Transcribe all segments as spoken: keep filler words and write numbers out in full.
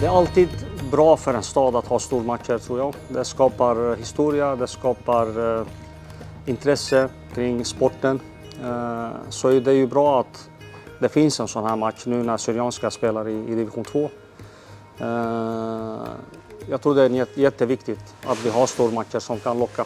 Det är alltid bra för en stad att ha stormatcher, tror jag. Det skapar historia, det skapar eh, intresse kring sporten. Eh, så det är ju bra att det finns en sån här match nu när Syrianska spelar i, i division två. Eh, jag tror det är jätteviktigt att vi har stormatcher som kan locka.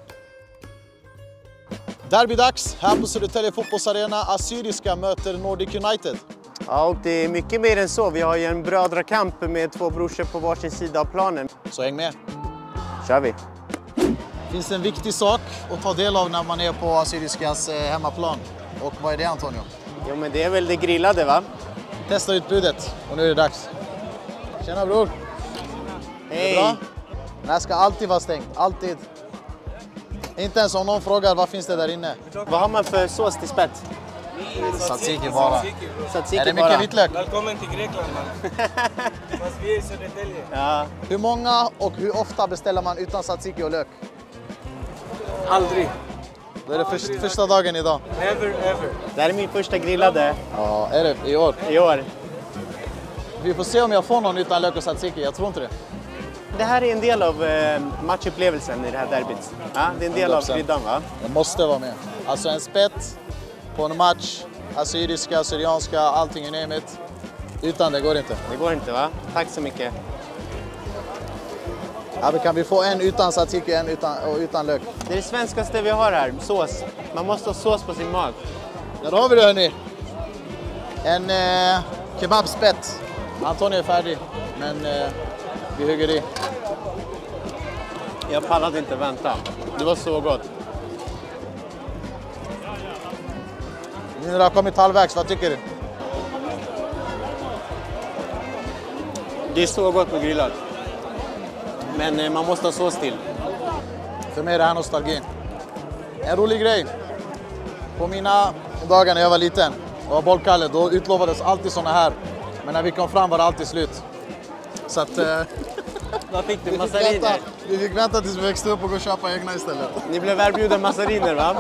Derbydags här på Södertälje fotbollsarena. Assyriska möter Nordic United. Ja, och det är mycket mer än så. Vi har ju en brödrakamp med två brorsor på varsin sida av planen. Så häng med. Kör vi. Det finns en viktig sak att ta del av när man är på Assyriskas hemmaplan. Och vad är det, Antonio? Jo, men det är väl det grillade, va? Testa utbudet och nu är det dags. Tjena bror. Hej. Bra? Den här ska alltid vara stängt, alltid. Inte ens om någon frågar vad finns det där inne. Vad har man för sås till spett? Tzatziki bara. Tzatziki är det mycket bara. vitlök? Välkommen till Grekland, man. Fast vi är i Södertälje. Ja. Hur många och hur ofta beställer man utan tzatziki och lök? Aldrig. Det är det för, första dagen idag. Never ever. Det här är min första grillade Ja, är det i år? i år. Vi får se om jag får någon utan lök och tzatziki, jag tror inte det. Det här är en del av eh, matchupplevelsen i det här derbyt. Ja, det är en del hundra av procent. kryddan, va? Jag måste vara med. Alltså en spett på en match, assyriska, syrianska, allting, you name it. Utan det går inte. Det går inte, va? Tack så mycket. Ja, men kan vi få en utan tzatziki en utan, och utan lök? Det är det svenskaste vi har här, sås. Man måste ha sås på sin mat. Ja, då har vi det, hörni. En eh, kebabspett. Antonio är färdig, men eh, vi hugger i. Jag pallade inte vänta. Det var så gott. Nu när det har kommit halvvägs, vad tycker du? Det är så gott med grillat. Men eh, man måste ha sås till. För mig är det här nostalgi. En rolig grej. På mina dagar när jag var liten och var bollkalle, då utlovades alltid såna här. Men när vi kom fram var det alltid slut. Så att... Eh, Vad fick du? vi, fick vänta, Massariner? vi fick vänta tills vi växte upp och gå och köpa egna istället. Ni blev erbjudna massariner, va?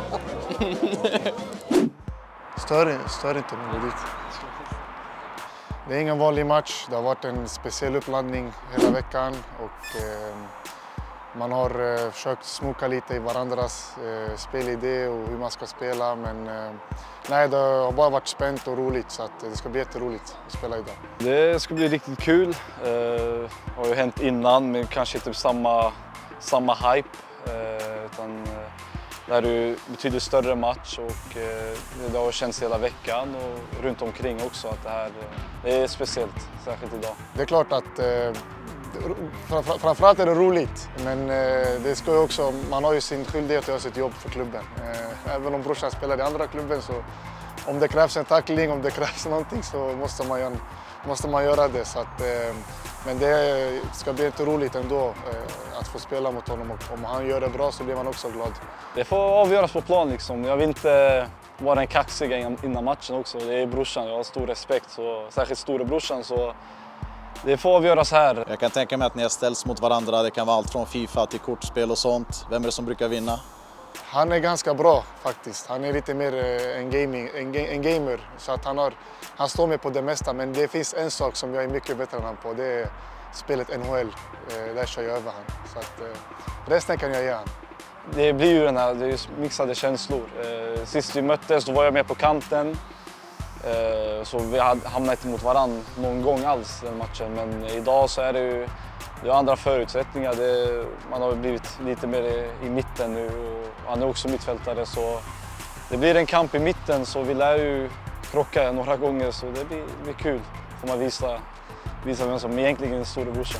Stör, stör inte mig dit. Det är ingen vanlig match. Det har varit en speciell uppladdning hela veckan och eh, man har eh, försökt smoka lite i varandras eh, spelidé och hur man ska spela. Men eh, nej, det har bara varit spänt och roligt, så att det ska bli jätteroligt att spela idag. Det ska bli riktigt kul. Det har ju hänt innan, men kanske inte samma, samma hype. Utan det här är ju betydligt större match och det har känts hela veckan och runt omkring också att det här det är speciellt, särskilt idag. Det är klart att eh, framförallt är det roligt, men eh, det ska ju också, man har ju sin skyldighet att göra sitt jobb för klubben. Eh, även om brorsan spelar i andra klubben, så om det krävs en tackling, om det krävs någonting, så måste man göra, måste man göra det. Så att, eh, men det ska bli inte roligt ändå eh, att få spela mot honom, och om han gör det bra så blir man också glad. Det får avgöras på plan liksom. Jag vill inte vara en kaxig innan matchen också. Det är brorsan, jag har stor respekt, så, särskilt storebrorsan, så det får avgöras här. Jag kan tänka mig att ni har ställts mot varandra. Det kan vara allt från FIFA till kortspel och sånt. Vem är det som brukar vinna? Han är ganska bra faktiskt. Han är lite mer en, gaming, en, en gamer, så att han, har, han står med på det mesta. Men det finns en sak som jag är mycket bättre än han på. Det är spelet N H L. Där kör jag över han. Så att, resten kan jag ge han. Det blir ju den här, det är mixade känslor. Sist vi möttes då var jag med på kanten. Så vi hamnade inte mot varandra någon gång alls den matchen. Men idag så är det ju det är andra förutsättningar. Det, man har blivit lite mer i, i mitten nu och han är också mittfältare, så det blir en kamp i mitten, så vi lär ju krocka några gånger, så det blir, blir kul. Får man visa, visa vem som egentligen är storebrorsan.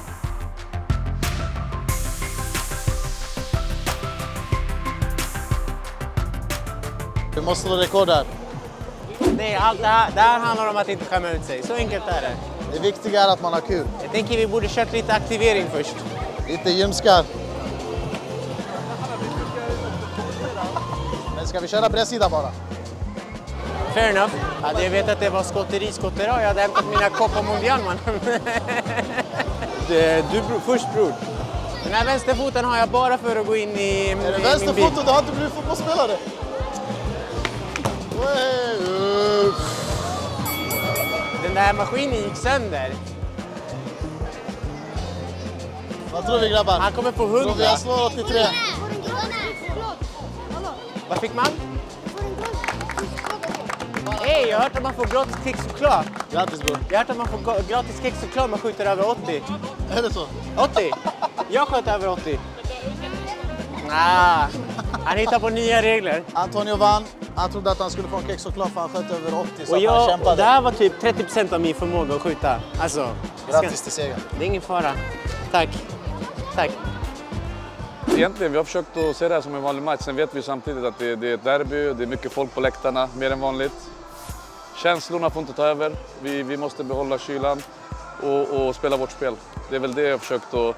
Vi måste ha rekord här. Nej, allt det här, det här handlar om att inte skämma ut sig. Så enkelt är det. Det viktiga är att man har kul. Jag tänker vi borde kört lite aktivering först. Lite ljumskar. Men ska vi köra bredsida bara? Fair enough. Hade jag vet att det var skotteri, skotteri, jag hade hämtat mina Copa Mundial, man. Du bro, först bror. Den här vänsterfoten har jag bara för att gå in i, i min bil. Är det vänsterfoten? Du har inte blivit fotbollsspelare. Den där maskinen gick sönder. Vad tror vi grabbar? Han kommer få Tror vi hundra. jag slår åttiotre? Vad fick man? Hej, jag har hört att man får gratis kexchoklad. Grattis bror. Jag har hört att man får go- gratis kexchoklad om man skjuter över åttio. Är det så? åttio? Jag sköt över åttio. Nah, han hittar på nya regler. Antonio vann. Han trodde att han skulle få en kexchoklad för han sköt över åttio så Och att han jag, kämpade. det här var typ trettio procent av min förmåga att skjuta. Alltså, jag ska- Grattis till segern. det är ingen fara. Tack. Tack. Egentligen, vi har försökt att se det här som en vanlig match. Sen vet vi samtidigt att det, det är ett derby, det är mycket folk på läktarna, mer än vanligt. Känslorna får inte ta över. Vi, vi måste behålla kylan och, och spela vårt spel. Det är väl det jag har försökt att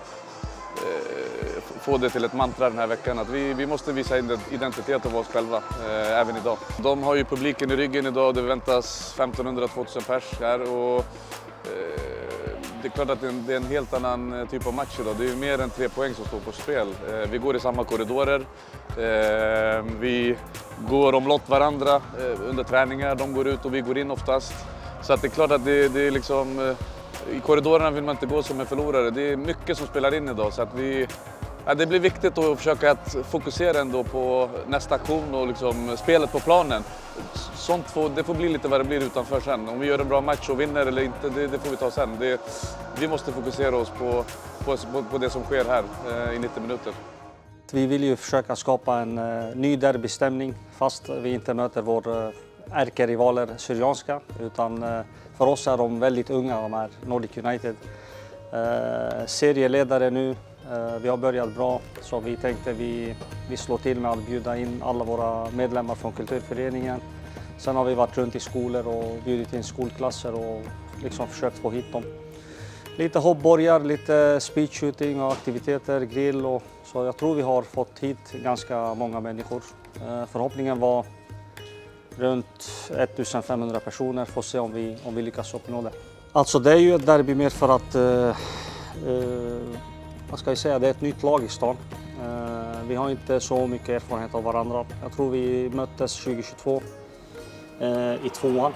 eh, få det till ett mantra den här veckan. Att vi, vi måste visa identitet av oss själva, eh, även idag. De har ju publiken i ryggen idag och det väntas femtonhundra till tvåtusen pers här. Och, eh, det är klart att det är, en, det är en helt annan typ av match idag. Det är ju mer än tre poäng som står på spel. Eh, vi går i samma korridorer. Eh, vi går omlott varandra eh, under träningar. De går ut och vi går in oftast. Så att det är klart att det, det är liksom... Eh, I korridorerna vill man inte gå som en förlorare. Det är mycket som spelar in idag. Så att vi, ja, det blir viktigt att försöka att fokusera ändå på nästa aktion och liksom spelet på planen. Sånt får, det får bli lite vad det blir utanför sen. Om vi gör en bra match och vinner eller inte, det, det får vi ta sen. Det, vi måste fokusera oss på, på, på det som sker här eh, i nittio minuter. Vi vill ju försöka skapa en uh, ny derbystämning fast vi inte möter vår uh, ärkerivaler Syrianska. Utan uh, för oss är de väldigt unga, de här Nordic United. Uh, serieledare nu, uh, vi har börjat bra så vi tänkte vi, vi slår till med att bjuda in alla våra medlemmar från kulturföreningen. Sen har vi varit runt i skolor och bjudit in skolklasser och liksom försökt få hit dem. Lite hoppborgar, lite speedshooting och aktiviteter, grill och så jag tror vi har fått hit ganska många människor. Uh, förhoppningen var runt ettusenfemhundra personer, får se om vi, om vi lyckas uppnå det. Alltså det är ju ett derby mer för att, uh, uh, vad ska jag säga, det är ett nytt lag i stan. Uh, vi har inte så mycket erfarenhet av varandra. Jag tror vi möttes tjugohundratjugotvå uh, i tvåan.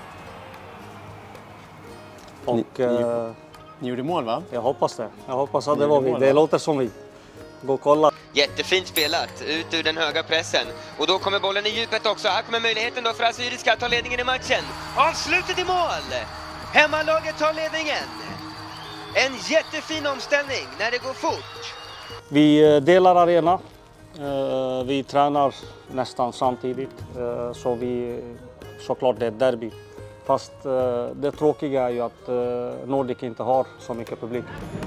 Och, Ni- ni- uh, Ni gjorde mål va? jag hoppas det. Jag hoppas att Ni det var gjorde vi. mål, Det va? låter som vi. Gå och kolla. Jättefint spelat, ut ur den höga pressen. Och då kommer bollen i djupet också. Här kommer möjligheten då för Assyriska att ta ledningen i matchen. Avslutet i mål! Hemmalaget tar ledningen. En jättefin omställning när det går fort. Vi eh, delar arena. Eh, Vi tränar nästan samtidigt. Eh, Så vi, såklart det är ett derby. Fast eh, det tråkiga är ju att eh, Nordic inte har så mycket publik.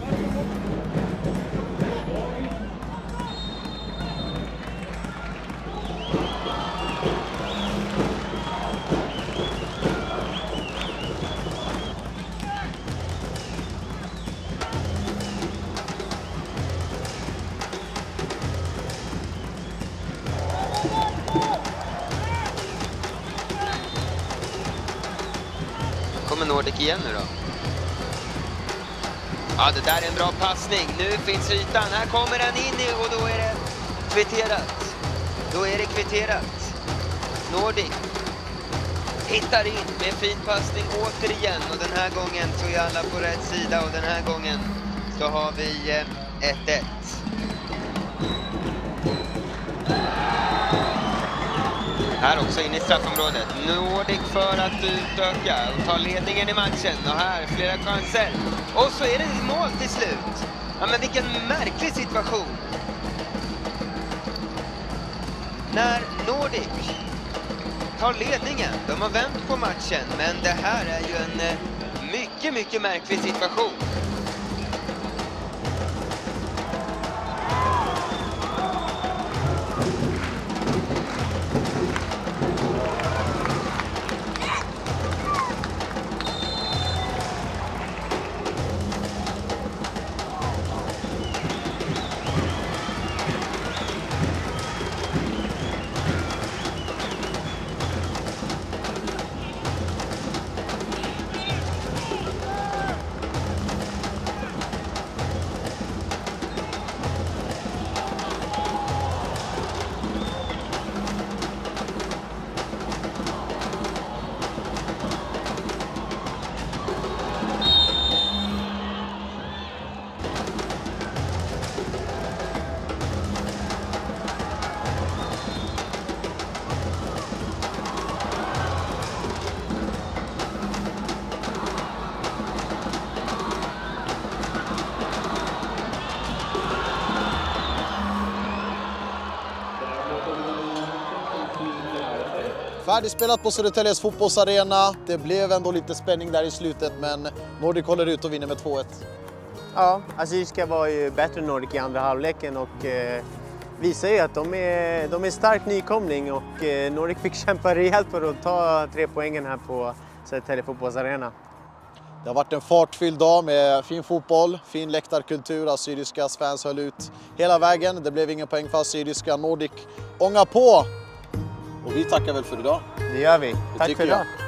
Kommer Nordic igen nu då? Ja, det där är en bra passning. Nu finns ytan. Här kommer den in i och då är det kvitterat. Då är det kvitterat. Nordic hittar in med fin passning återigen. Och den här gången så är alla på rätt sida. Och den här gången så har vi eh, ett ett. Här också in i straffområdet. Nordic för att utöka och ta ledningen i matchen. Och här flera chanser. Och så är det mål till slut. Ja, men vilken märklig situation. När Nordic tar ledningen. De har vänt på matchen. Men det här är ju en eh, mycket, mycket märklig situation. Färdigspelat på Södertäljes fotbollsarena. Det blev ändå lite spänning där i slutet, men Nordic håller ut och vinner med två ett. Ja, Assyriska var ju bättre än Nordic i andra halvleken och eh, visar ju att de är, de är stark nykomling och eh, Nordic fick kämpa rejält för att ta tre poängen här på Södertälje fotbollsarena. Det har varit en fartfylld dag med fin fotboll, fin läktarkultur. Assyriskas fans höll ut hela vägen. Det blev ingen poäng för Assyriska. Nordic ångar på. Och vi tackar väl för idag. Det gör vi. Det Tack för idag. jag.